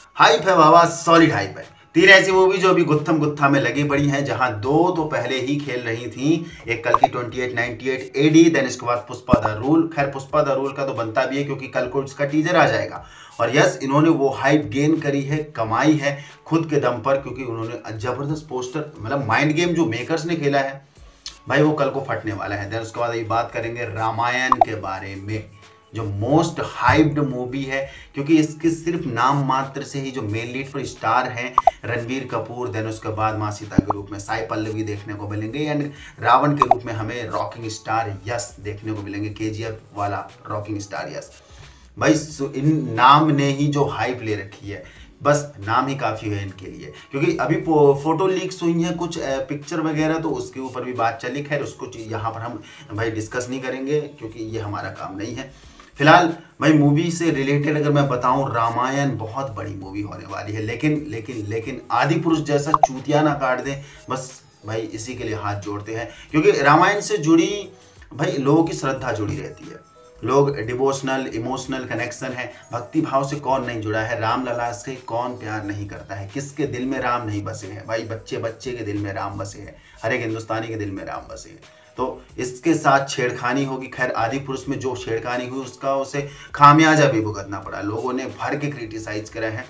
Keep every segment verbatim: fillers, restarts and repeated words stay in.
Hype है बाबा, solid hype है। तीन ऐसी मूवी जो अभी गुत्थम गुत्था में लगी पड़ी हैं, जहां दो तो पहले ही खेल रही थी। एक कल की अट्ठाईस अट्ठानवे एडी, देन इसके बाद पुष्पा द रूल। खैर पुष्पा द रूल का तो बनता भी है क्योंकि कल को इसका टीजर आ जाएगा। और यस, इन्होंने वो हाइप गेन करी है, कमाई है खुद के दम पर, क्योंकि उन्होंने जबरदस्त पोस्टर, मतलब माइंड गेम जो मेकर्स ने खेला है भाई, वो कल को फटने वाला है। देन उसके बाद ये बात करेंगे रामायण के बारे में, जो मोस्ट हाइप्ड मूवी है, क्योंकि इसके सिर्फ नाम मात्र से ही जो मेन लीड पर स्टार हैं रणबीर कपूर, देन उसके बाद माँ सीता के रूप में साई पल्लवी देखने को मिलेंगे, एंड रावण के रूप में हमें रॉकिंग स्टार यश देखने को मिलेंगे, केजीएफ वाला रॉकिंग स्टार यश। भाई इन नाम ने ही जो हाइप ले रखी है, बस नाम ही काफ़ी है इनके लिए। क्योंकि अभी फोटो लीक्स हुई हैं कुछ पिक्चर वगैरह, तो उसके ऊपर भी बात चली। खैर उसको यहाँ पर हम भाई डिस्कस नहीं करेंगे क्योंकि ये हमारा काम नहीं है। फिलहाल भाई मूवी से रिलेटेड अगर मैं बताऊं, रामायण बहुत बड़ी मूवी होने वाली है, लेकिन लेकिन लेकिन आदि पुरुष जैसा चूतिया ना काट दें, बस भाई इसी के लिए हाथ जोड़ते हैं। क्योंकि रामायण से जुड़ी भाई लोगों की श्रद्धा जुड़ी रहती है, लोग डिवोशनल इमोशनल कनेक्शन है, भक्ति भाव से कौन नहीं जुड़ा है, राम लला से कौन प्यार नहीं करता है, किसके दिल में राम नहीं बसे हैं भाई, बच्चे बच्चे के दिल में राम बसे हैं, हर एक हिंदुस्तानी के दिल में राम बसे हैं। तो इसके साथ छेड़खानी होगी। खैर आदि पुरुष में जो छेड़खानी हुई उसका उसे खामियाजा भी भुगतना पड़ा, लोगों ने भर के क्रिटिसाइज करा है।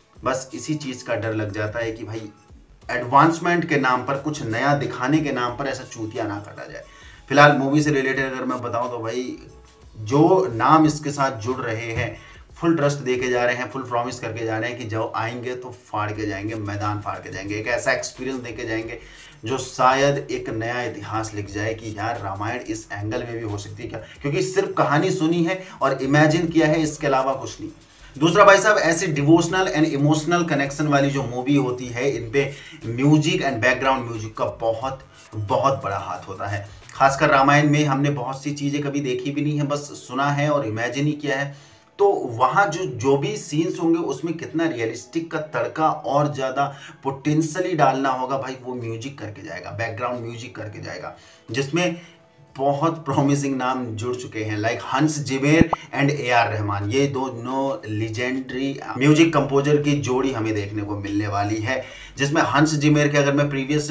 बस इसी चीज़ का डर लग जाता है कि भाई एडवांसमेंट के नाम पर, कुछ नया दिखाने के नाम पर ऐसा चूतिया ना काटा जाए। फिलहाल मूवी से रिलेटेड अगर मैं बताऊं तो भाई जो नाम इसके साथ जुड़ रहे हैं, फुल ट्रस्ट दे के जा रहे हैं, फुल प्रॉमिस करके जा रहे हैं कि जब आएंगे तो फाड़ के जाएंगे, मैदान फाड़ के जाएंगे, एक ऐसा एक्सपीरियंस दे के जाएंगे जो शायद एक नया इतिहास लिख जाए कि यार रामायण इस एंगल में भी हो सकती है क्या। क्योंकि सिर्फ कहानी सुनी है और इमेजिन किया है, इसके अलावा कुछ नहीं। दूसरा भाई साहब, ऐसी डिवोशनल एंड इमोशनल कनेक्शन वाली जो मूवी होती है, इन पे म्यूजिक एंड बैकग्राउंड म्यूजिक का बहुत बहुत बड़ा हाथ होता है। खासकर रामायण में हमने बहुत सी चीज़ें कभी देखी भी नहीं है, बस सुना है और इमेजिन ही किया है। तो वहाँ जो जो भी सीन्स होंगे उसमें कितना रियलिस्टिक का तड़का और ज़्यादा पोटेंशियली डालना होगा भाई, वो म्यूजिक करके जाएगा, बैकग्राउंड म्यूजिक करके जाएगा, जिसमें बहुत प्रॉमिसिंग नाम जुड़ चुके हैं, like Hans Zimmer and A R Rahman. ये दोनों लीजेंडरी म्यूजिक कंपोजर की जोड़ी हमें देखने को मिलने वाली है, जिसमें हंस जिमेर के अगर मैं प्रीवियस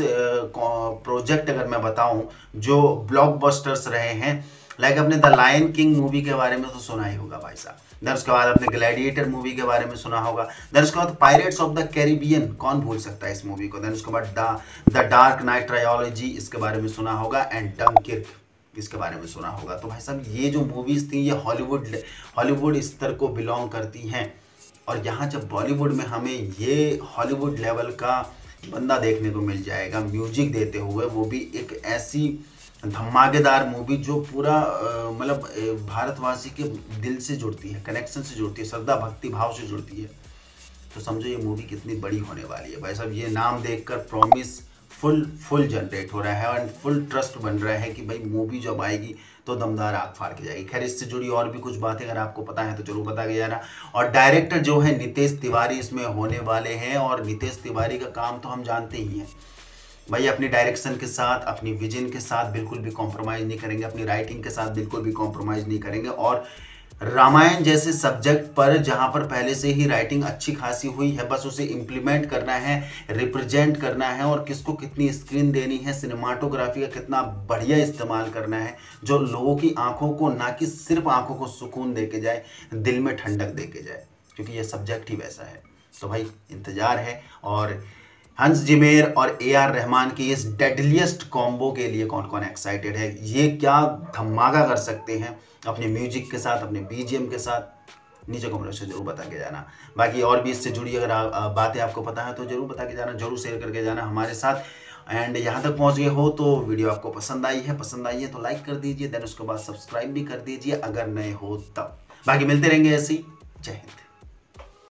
प्रोजेक्ट अगर मैं बताऊं जो ब्लॉकबस्टर्स रहे हैं, लाइक अपने द लायन किंग मूवी के बारे में तो सुना ही होगा भाई साहब, देन उसके बाद अपने ग्लैडिएटर मूवी के बारे में सुना होगा, देन उसके बाद पायरेट्स ऑफ द कैरिबियन, कौन भूल सकता है इस मूवी को, देन उसके बाद द डार्क नाइट ट्रायोलॉजी इसके बारे में सुना होगा, एंड डंकिर्क इसके बारे में सुना होगा। तो भाई साहब ये जो मूवीज थी ये हॉलीवुड हॉलीवुड स्तर को बिलोंग करती हैं, और यहाँ जब बॉलीवुड में हमें ये हॉलीवुड लेवल का बंदा देखने को मिल जाएगा म्यूजिक देते हुए, वो भी एक ऐसी धमाकेदार मूवी जो पूरा मतलब भारतवासी के दिल से जुड़ती है, कनेक्शन से जुड़ती है, श्रद्धा भक्ति भाव से जुड़ती है, तो समझो ये मूवी कितनी बड़ी होने वाली है। भाई साहब ये नाम देखकर प्रॉमिस फुल फुल जनरेट हो रहा है एंड फुल ट्रस्ट बन रहा है कि भाई मूवी जब आएगी तो दमदार आग फाड़ के जाएगी। खैर इससे जुड़ी और भी कुछ बातें अगर आपको पता है तो जरूर बता के जाना। और डायरेक्टर जो है नितेश तिवारी इसमें होने वाले हैं, और नितेश तिवारी का काम तो हम जानते ही हैं भाई, अपनी डायरेक्शन के साथ, अपनी विजन के साथ बिल्कुल भी कॉम्प्रोमाइज़ नहीं करेंगे, अपनी राइटिंग के साथ बिल्कुल भी कॉम्प्रोमाइज़ नहीं करेंगे। और रामायण जैसे सब्जेक्ट पर जहाँ पर पहले से ही राइटिंग अच्छी खासी हुई है, बस उसे इम्प्लीमेंट करना है, रिप्रेजेंट करना है, और किसको कितनी स्क्रीन देनी है, सिनेमाटोग्राफी का कितना बढ़िया इस्तेमाल करना है जो लोगों की आंखों को, ना कि सिर्फ आंखों को सुकून दे के जाए, दिल में ठंडक दे के जाए, क्योंकि ये सब्जेक्ट ही वैसा है। तो भाई इंतज़ार है। और हंस जिमेर और ए आर रहमान की इस डेडलिएस्ट कॉम्बो के लिए कौन कौन एक्साइटेड है, ये क्या धमाका कर सकते हैं अपने म्यूजिक के साथ, अपने बीजीएम के साथ, नीचे कमेंट से जरूर बता के जाना। बाकी और भी इससे जुड़ी अगर आ, आ, बातें आपको पता है तो जरूर बता के जाना, जरूर शेयर करके जाना हमारे साथ। एंड यहाँ तक पहुँच गए हो तो वीडियो आपको पसंद आई है, पसंद आई है तो लाइक कर दीजिए, देन उसके बाद सब्सक्राइब भी कर दीजिए अगर नए हो तब। बाकी मिलते रहेंगे ऐसे ही। जय हिंद।